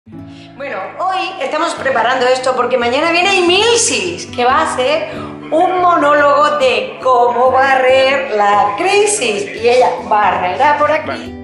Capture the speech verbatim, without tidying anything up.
Bueno, hoy estamos preparando esto porque mañana viene Emilsis, que va a hacer un monólogo de cómo barrer la crisis. Y ella barrerá por aquí.